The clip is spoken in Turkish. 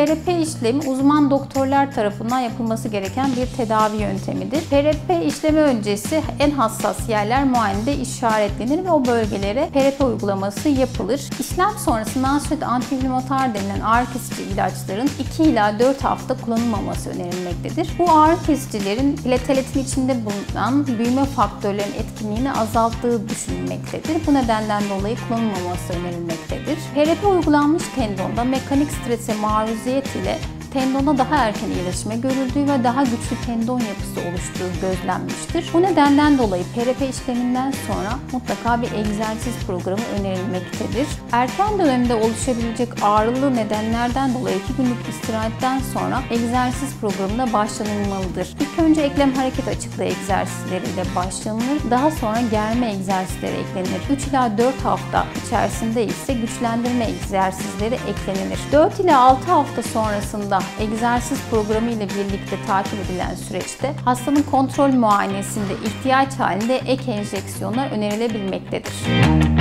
PRP işlemi uzman doktorlar tarafından yapılması gereken bir tedavi yöntemidir. PRP işlemi öncesi en hassas yerler muayenede işaretlenir ve o bölgelere PRP uygulaması yapılır. İşlem sonrası nonsteroid antiinflamatuar denilen ağrı kesici ilaçların 2 ila 4 hafta kullanılmaması önerilmektedir. Bu ağrı kesicilerin plateletin içinde bulunan büyüme faktörlerinin etkinliğini azalttığı düşünülmektedir. Bu nedenden dolayı kullanılmaması önerilmektedir. PRP uygulanmış tendonda mekanik strese maruziyet ile tendonda daha erken iyileşme görüldüğü ve daha güçlü tendon yapısı oluştuğu gözlenmiştir. Bu nedenden dolayı PRP işleminden sonra mutlaka bir egzersiz programı önerilmektedir. Erken dönemde oluşabilecek ağrılı nedenlerden dolayı 2 günlük istirahatten sonra egzersiz programına başlanılmalıdır. İlk önce eklem hareket açıklığı egzersizleriyle başlanılır. Daha sonra germe egzersizleri eklenir. 3 ila 4 hafta içerisinde ise güçlendirme egzersizleri eklenilir. 4 ila 6 hafta sonrasında egzersiz programı ile birlikte takip edilen süreçte hastanın kontrol muayenesinde ihtiyaç halinde ek enjeksiyonlar önerilebilmektedir.